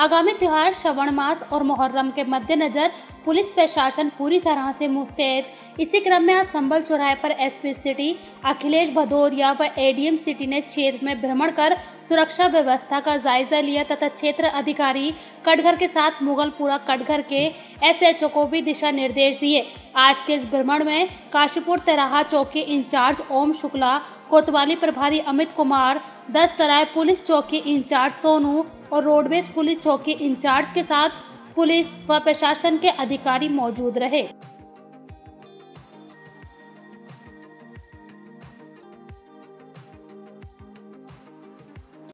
आगामी त्योहार श्रावण मास और मुहर्रम के मद्देनजर पुलिस प्रशासन पूरी तरह से मुस्तैद। इसी क्रम में आज संभल चौराहे पर एसपी सिटी अखिलेश भदौरिया व एडीएम सिटी ने क्षेत्र में भ्रमण कर सुरक्षा व्यवस्था का जायजा लिया तथा क्षेत्र अधिकारी कटघर के साथ मुगलपुरा कटघर के एसएचओ को भी दिशा निर्देश दिए। आज के इस भ्रमण में काशीपुर तेराहा चौकी इंचार्ज ओम शुक्ला, कोतवाली प्रभारी अमित कुमार, 10 सराय पुलिस चौकी इंचार्ज सोनू और रोडवेज पुलिस चौकी इंचार्ज के साथ पुलिस व प्रशासन के अधिकारी मौजूद रहे।